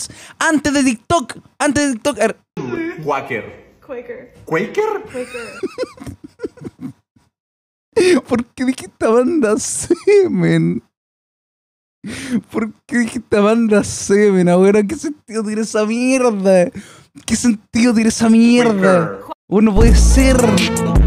Antes de TikTok. Quaker. Quaker. ¿Quaker? Quaker. ¿Por qué dijiste banda semen? ¿Por qué dijiste banda semen, ahora? ¿Qué sentido tiene esa mierda? ¿Qué sentido tiene esa mierda? Quaker. Bueno, puede ser.